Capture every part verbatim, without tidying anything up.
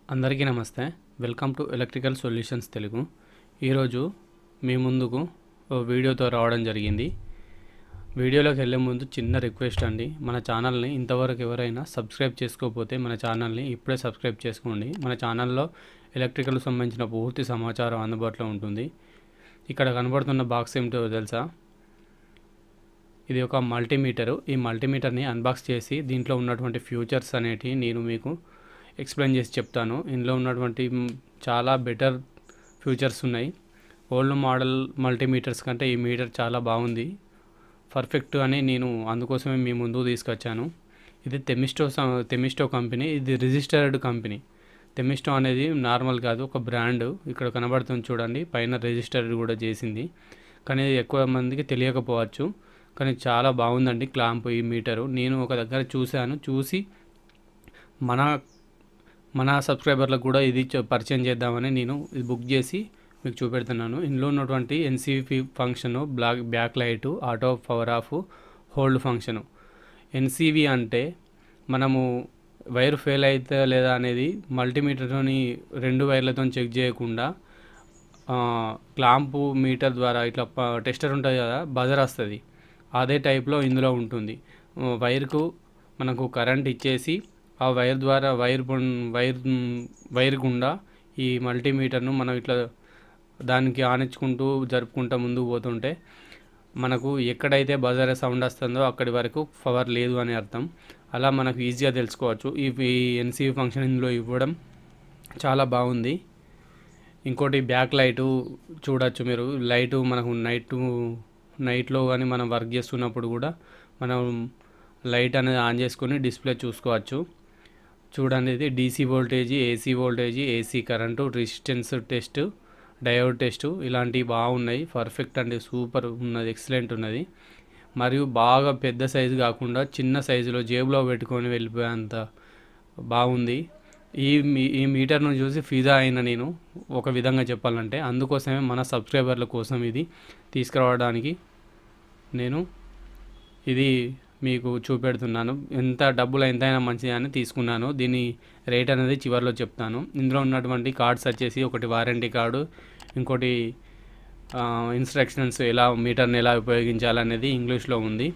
అందరికీ నమస్తే. Welcome to electrical solutions Telugu. ఈరోజు మీ ముందుకు ఓ వీడియోతో రావడం జరిగింది. వీడియోలోకి వెళ్ళే ముందు చిన్న రిక్వెస్ట్ అండి, మన ఛానల్ని ఇంతవరకు ఎవరైనా సబ్స్క్రైబ్ చేసుకోకపోతే మన ఛానల్ని ఇప్పుడే సబ్స్క్రైబ్ చేసుకోండి. మన ఛానల్లో ఎలక్ట్రికల్ సంబంధించిన పూర్తి సమాచారం అందుబాటులో ఉంటుంది. ఇక్కడ కనబడుతున్న బాక్స్ ఏమిటో తెలుసా? ఇది ఒక మల్టీమీటరు. ఈ మల్టీమీటర్ని అన్బాక్స్ చేసి దీంట్లో ఉన్నటువంటి ఫ్యూచర్స్ అనేటివి నేను మీకు ఎక్స్ప్లెయిన్ చేసి చెప్తాను. ఇందులో ఉన్నటువంటి చాలా బెటర్ ఫ్యూచర్స్ ఉన్నాయి. ఓల్డ్ మోడల్ మల్టీమీటర్స్ కంటే ఈ మీటర్ చాలా బాగుంది, పర్ఫెక్ట్ అని నేను అందుకోసమే మీ ముందుకు తీసుకొచ్చాను. ఇది తెమిస్టో తెమిస్టో కంపెనీ. ఇది రిజిస్టర్డ్ కంపెనీ. తెమిస్టో అనేది నార్మల్ కాదు, ఒక బ్రాండ్. ఇక్కడ కనబడుతుంది చూడండి, పైన రిజిస్టర్డ్ కూడా చేసింది. కానీ ఎక్కువ మందికి తెలియకపోవచ్చు, కానీ చాలా బాగుందండి క్లాంప్ ఈ మీటరు. నేను ఒక దగ్గర చూశాను, చూసి మన మన సబ్స్క్రైబర్లకు కూడా ఇది పరిచయం చేద్దామని నేను ఇది బుక్ చేసి మీకు చూపెడుతున్నాను. ఇందులో ఉన్నటువంటి NCV function, black back light, auto power off, hold function. NCV అంటే మనము వైర్ ఫెయిల్ అయితే లేదా అనేది మల్టీమీటర్తోని రెండు వైర్లతో చెక్ చేయకుండా క్లాంపు మీటర్ ద్వారా ఇట్లా టెస్టర్ ఉంటుంది కదా, బజర్ వస్తుంది, అదే టైప్లో ఇందులో ఉంటుంది. వైర్కు మనకు కరెంట్ ఇచ్చేసి ఆ వైర్ ద్వారా వైర్ వైర్ వైర్ గుండా ఈ మల్టీమీటర్ను మనం ఇట్లా దానికి ఆనించుకుంటూ జరుపుకుంటూ ముందుకు పోతుంటే మనకు ఎక్కడైతే బజర్ సౌండ్ వస్తుందో అక్కడి వరకు పవర్ లేదు అని అర్థం. అలా మనకు ఈజీగా తెలుసుకోవచ్చు. ఈ ఎన్సీవీ ఫంక్షన్ ఇందులో ఇవ్వడం చాలా బాగుంది. ఇంకోటి బ్యాక్ లైటు చూడొచ్చు మీరు. లైటు మనకు నైట్ నైట్లో కానీ మనం వర్క్ చేస్తున్నప్పుడు కూడా మనం లైట్ అనేది ఆన్ చేసుకొని డిస్ప్లే చూసుకోవచ్చు. చూడండి, ఇది DC voltage, AC voltage, AC current, resistance test, diode test, ఇలాంటివి బాగున్నాయి. పర్ఫెక్ట్ అండి, సూపర్ ఉన్నది, ఎక్సలెంట్ ఉన్నది. మరియు బాగా పెద్ద సైజు కాకుండా చిన్న సైజులో జేబులో పెట్టుకొని వెళ్ళిపోయేంత బాగుంది. ఈ ఈ మీటర్ను చూసి ఫిదా అయిన నేను, ఒక విధంగా చెప్పాలంటే. అందుకోసమే మన సబ్స్క్రైబర్ల కోసం ఇది తీసుకురావడానికి నేను ఇది మీకు చూపెడుతున్నాను. ఎంత డబ్బులు ఎంతైనా మంచిది అని తీసుకున్నాను. దీని రేట్ అనేది చివరిలో చెప్తాను. ఇందులో ఉన్నటువంటి కార్డ్స్ వచ్చేసి ఒకటి వారంటీ కార్డు, ఇంకోటి ఇన్స్ట్రక్షన్స్ ఎలా మీటర్ని ఎలా ఉపయోగించాలనేది ఇంగ్లీష్లో ఉంది.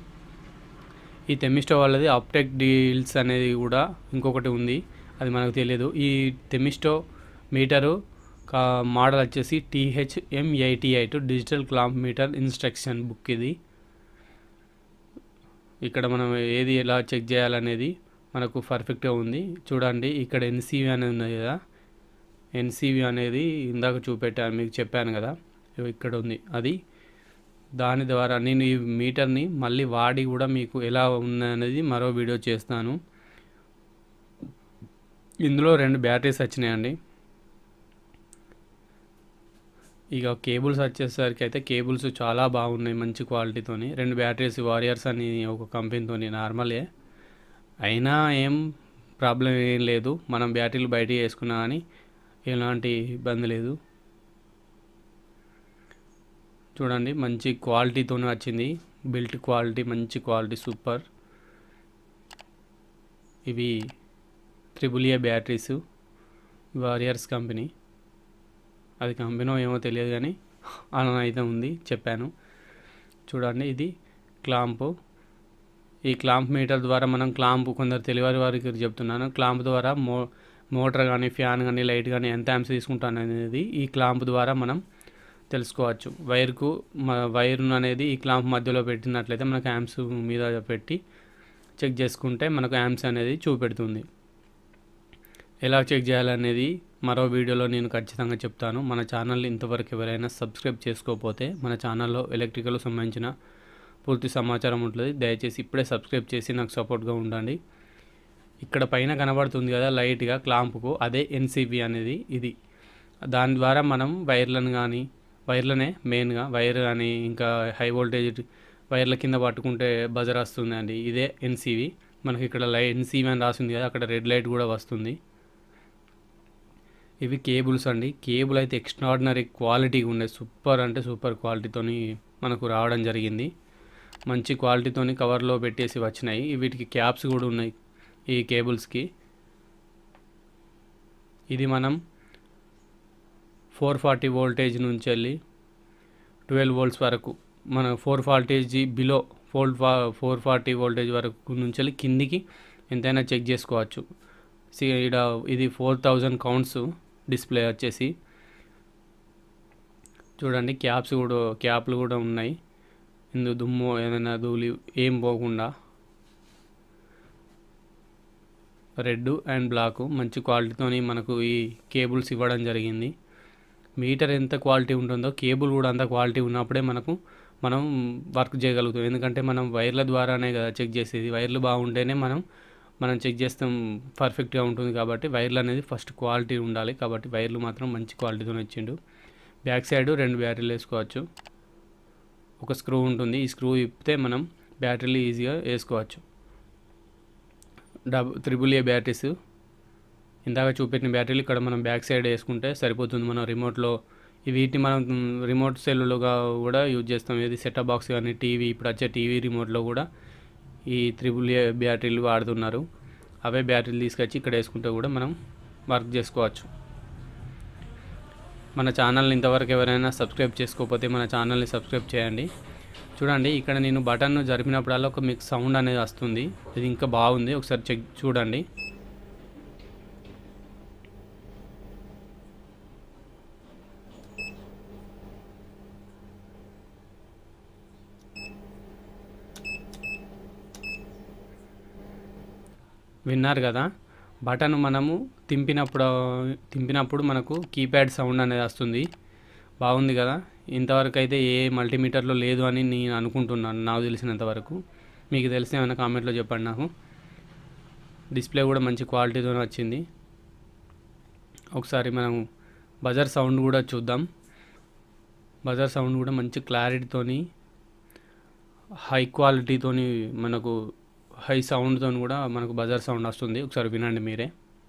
ఈ తెమిస్టో వాళ్ళది అప్టెక్ డీల్స్ అనేది కూడా ఇంకొకటి ఉంది, అది మనకు తెలియదు. ఈ తెమిస్టో మీటరు మోడల్ వచ్చేసి THM eighty eight digital clamp meter instruction book. ఇది ఇక్కడ మనం ఏది ఎలా చెక్ చేయాలనేది మనకు పర్ఫెక్ట్గా ఉంది. చూడండి, ఇక్కడ ఎన్సీవీ అనేది ఉంది కదా, ఎన్సీవీ అనేది ఇందాక చూపెట్టాను మీకు, చెప్పాను కదా, ఇక్కడ ఉంది. అది దాని ద్వారా నేను ఈ మీటర్ని మళ్ళీ వాడి కూడా మీకు ఎలా ఉన్నది మరో వీడియో చేస్తాను. ఇందులో రెండు బ్యాటరీస్ వచ్చినాయండి. ఇక కేబుల్స్ వచ్చేసరికి అయితే కేబుల్స్ చాలా బాగున్నాయి, మంచి క్వాలిటీతోని. రెండు బ్యాటరీస్ వారియర్స్ అని ఒక కంపెనీతోని నార్మలే, అయినా ఏం ప్రాబ్లం ఏం లేదు. మనం బ్యాటరీలు బయట వేసుకున్నా కానీ ఎలాంటి ఇబ్బంది లేదు. చూడండి, మంచి క్వాలిటీతోనే వచ్చింది, బిల్ట్ క్వాలిటీ మంచి క్వాలిటీ, సూపర్. ఇవి triple A batteries, warriors company. అది కంపెనో ఏమో తెలియదు కానీ అలా అయితే ఉంది, చెప్పాను. చూడండి, ఇది క్లాంపు. ఈ క్లాంప్ మీటర్ ద్వారా మనం క్లాంప్, కొందరు తెలియని వారికి చెప్తున్నాను, క్లాంప్ ద్వారా మో మోటార్ కానీ ఫ్యాన్ కానీ లైట్ కానీ ఎంత యాంప్స్ తీసుకుంటాను అనేది ఈ క్లాంప్ ద్వారా మనం తెలుసుకోవచ్చు. వైర్కు వైర్ అనేది ఈ క్లాంప్ మధ్యలో పెట్టినట్లయితే మనకు యాంప్స్ మీద పెట్టి చెక్ చేసుకుంటే మనకు యాంప్స్ అనేది చూపెడుతుంది. ఎలా చెక్ చేయాలనేది మరో వీడియోలో నేను ఖచ్చితంగా చెప్తాను. మన ఛానల్ని ఇంతవరకు ఎవరైనా సబ్స్క్రైబ్ చేసుకోకపోతే మన ఛానల్లో ఎలక్ట్రికల్ సంబంధించిన పూర్తి సమాచారం ఉంటుంది. దయచేసి ఇప్పుడే సబ్స్క్రైబ్ చేసి నాకు సపోర్ట్గా ఉండండి. ఇక్కడ పైన కనబడుతుంది కదా లైట్గా క్లాంపుకు, అదే ఎన్సీవీ అనేది. ఇది దాని ద్వారా మనం వైర్లను కానీ, వైర్లనే మెయిన్గా వైర్ కానీ ఇంకా హై వోల్టేజ్ వైర్ల కింద పట్టుకుంటే బజర్ వస్తుంది అండి, ఇదే ఎన్సీవీ. మనకి ఇక్కడ లై ఎన్సీవీ అని రాసింది కదా, అక్కడ రెడ్ లైట్ కూడా వస్తుంది. ఇవి కేబుల్స్ అండి. కేబుల్ అయితే ఎక్స్ట్రాడినరీ క్వాలిటీగా ఉన్నాయి, సూపర్ అంటే సూపర్ క్వాలిటీతోని మనకు రావడం జరిగింది. మంచి క్వాలిటీతోని కవర్లో పెట్టేసి వచ్చినాయి. వీటికి క్యాప్స్ కూడా ఉన్నాయి ఈ కేబుల్స్కి. ఇది మనం ఫోర్ ఫార్టీ వోల్టేజ్ నుంచి వెళ్ళి ట్వెల్వ్ వోల్ట్స్ వరకు మన ఫోర్ వోల్టేజ్ బిలో ఫోర్ ఫా ఫోర్ ఫార్టీ వోల్టేజ్ వరకు నుంచి వెళ్ళి కిందికి ఎంతైనా చెక్ చేసుకోవచ్చు. సి ఇక్కడ ఇది ఫోర్ థౌజండ్ కౌంట్స్ డిస్ప్లే వచ్చేసి చూడండి. క్యాప్స్ కూడా క్యాప్లు కూడా ఉన్నాయి. ఇందు దుమ్ము ఏదైనా ధూళి ఏం పోకుండా రెడ్ అండ్ బ్లాక్ మంచి క్వాలిటీతోని మనకు ఈ కేబుల్స్ ఇవ్వడం జరిగింది. మీటర్ ఎంత క్వాలిటీ ఉంటుందో కేబుల్ కూడా అంత క్వాలిటీ ఉన్నప్పుడే మనకు మనం వర్క్ చేయగలుగుతాం. ఎందుకంటే మనం వైర్ల ద్వారానే కదా చెక్ చేసేది. వైర్లు బాగుంటేనే మనం మనం చెక్ చేస్తాం పర్ఫెక్ట్గా ఉంటుంది. కాబట్టి వైర్లు అనేది ఫస్ట్ క్వాలిటీ ఉండాలి. కాబట్టి వైర్లు మాత్రం మంచి క్వాలిటీతో ఇచ్చిండు. బ్యాక్ సైడ్ రెండు బ్యాటరీలు వేసుకోవచ్చు. ఒక స్క్రూ ఉంటుంది. ఈ స్క్రూ ఇప్పితే మనం బ్యాటరీలు ఈజీగా వేసుకోవచ్చు. డబ్ త్రిబుల్ ఏ బ్యాటరీస్ ఇందాక చూపెట్టిన బ్యాటరీలు ఇక్కడ మనం బ్యాక్ సైడ్ వేసుకుంటే సరిపోతుంది. మనం రిమోట్లో వీటిని మనం రిమోట్ సెల్లులుగా కూడా యూజ్ చేస్తాం. ఏది సెటప్ బాక్స్ కానీ టీవీ, ఇప్పుడు వచ్చే టీవీ రిమోట్లో కూడా ఈ త్రిబుల్ ఏ బ్యాటరీలు వాడుతున్నారు. అవే బ్యాటరీలు తీసుకొచ్చి ఇక్కడ వేసుకుంటే కూడా మనం వర్క్ చేసుకోవచ్చు. మన ఛానల్ని ఇంతవరకు ఎవరైనా సబ్స్క్రైబ్ చేసుకోకపోతే మన ఛానల్ని సబ్స్క్రైబ్ చేయండి. చూడండి, ఇక్కడ నేను బటన్ను జరిపినప్పుడల్లా ఒక మీకు సౌండ్ అనేది వస్తుంది. ఇది ఇంకా బాగుంది. ఒకసారి చెక్ చూడండి. విన్నారు కదా, బటన్ మనము తింపినప్పుడు తింపినప్పుడు మనకు కీప్యాడ్ సౌండ్ అనేది వస్తుంది. బాగుంది కదా. ఇంతవరకు అయితే ఏ మల్టీమీటర్లో లేదు అని నేను అనుకుంటున్నాను, నాకు తెలిసినంత వరకు. మీకు తెలిసిన ఏమైనా కామెంట్లో చెప్పండి నాకు. డిస్ప్లే కూడా మంచి క్వాలిటీతో వచ్చింది. ఒకసారి మనం బజర్ సౌండ్ కూడా చూద్దాం. బజర్ సౌండ్ కూడా మంచి క్లారిటీతోని హై క్వాలిటీతోని మనకు హై సౌండ్తో కూడా మనకు బజర్ సౌండ్ వస్తుంది. ఒకసారి వినండి మీరే.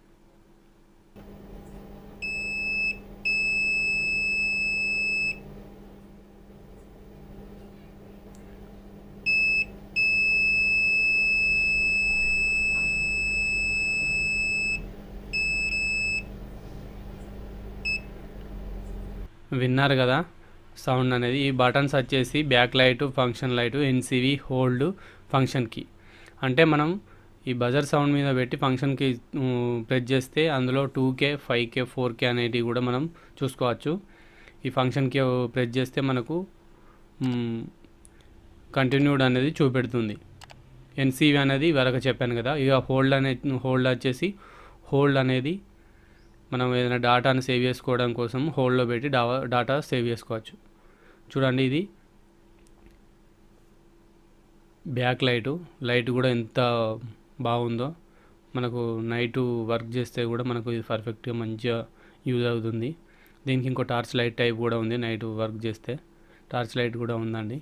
విన్నారు కదా సౌండ్ అనేది. ఈ బటన్స్ వచ్చేసి back light, function light, NCV, hold, function key. అంటే మనం ఈ బజర్ సౌండ్ మీద పెట్టి ఫంక్షన్కి ప్రెస్ చేస్తే అందులో two K, five K, four K అనేటివి కూడా మనం చూసుకోవచ్చు. ఈ ఫంక్షన్కి ప్రెస్ చేస్తే మనకు కంటిన్యూడ్ అనేది చూపెడుతుంది. ఎన్సివి అనేది వరకు చెప్పాను కదా. ఇక హోల్డ్ అనేది హోల్డ్ వచ్చేసి హోల్డ్ అనేది మనం ఏదైనా డాటాను సేవ్ చేసుకోవడం కోసం హోల్డ్లో పెట్టి డా డాటా సేవ్ చేసుకోవచ్చు. చూడండి, ఇది బ్యాక్ లైటు. లైట్ కూడా ఎంత బాగుందో. మనకు నైట్ వర్క్ చేస్తే కూడా మనకు ఇది పర్ఫెక్ట్గా మంచిగా యూజ్ అవుతుంది. దీనికి ఇంకో టార్చ్ లైట్ టైప్ కూడా ఉంది. నైట్ వర్క్ చేస్తే టార్చ్ లైట్ కూడా ఉందండి.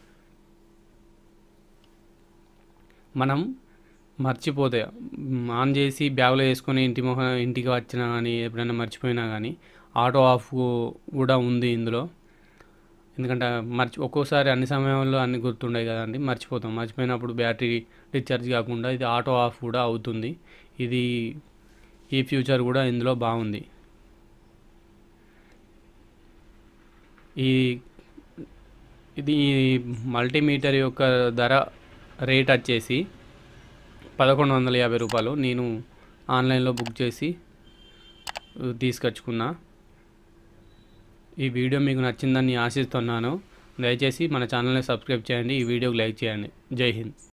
మనం మర్చిపోతే ఆన్ చేసి బ్యాగ్లో వేసుకొని ఇంటి మొహ ఇంటికి వచ్చినా కానీ ఎప్పుడైనా మర్చిపోయినా కానీ ఆటో ఆఫ్ కూడా ఉంది ఇందులో. ఎందుకంటే మర్చి ఒక్కోసారి అన్ని సమయంలో అన్ని గుర్తుండే కదండి, మర్చిపోతాం. మర్చిపోయినప్పుడు బ్యాటరీ డిశ్చార్జ్ కాకుండా ఇది ఆటో ఆఫ్ కూడా అవుతుంది. ఇది ఈ ఫ్యూచర్ కూడా ఇందులో బాగుంది. ఈ ఇది మల్టీమీటర్ యొక్క ధర రేట్ వచ్చేసి పదకొండు వందల యాభై రూపాయలు. నేను ఆన్లైన్లో బుక్ చేసి తీసుకొచ్చుకున్నా. ఈ వీడియో మీకు నచ్చిందని ఆశిస్తున్నాను. దయచేసి మన ఛానల్ని సబ్స్క్రైబ్ చేయండి. ఈ వీడియోకి లైక్ చేయండి. జై హింద్.